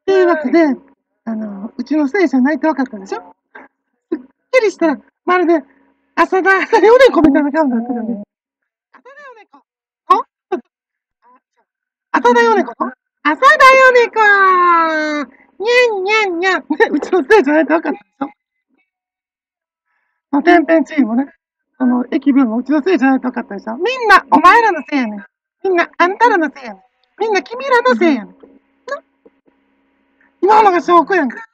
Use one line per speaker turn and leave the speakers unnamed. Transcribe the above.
というわけで、うちのせいじゃないって分かったでしょ？すっきりした、まるで、浅田ヨネ子みたいな顔になってるよね。浅田ヨネ子と、浅田ヨネ子と、浅田ヨネ子にゃんにゃんにゃん。ね、うちのせいじゃないって分かったでしょ？天変地異もね、疫病もうちのせいじゃないって分かったでしょ？みんな、お前らのせいやねん。みんな、あんたらのせいやねん。みんな、君らのせいやねん。今のが証拠やんか。